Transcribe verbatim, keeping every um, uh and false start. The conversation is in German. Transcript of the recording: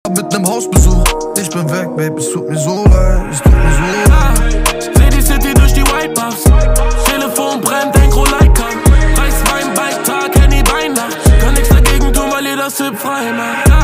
mit nem Hausbesuch. Ich bin weg, Baby, es tut mir so leid, es tut mir so leid. Seh die City durch die Whitebuffs. Telefon brennt, denk Roleika. Reiswein bei Tag, Handy bei Nacht. Kann nix dagegen tun, weil ihr das Hip frei macht.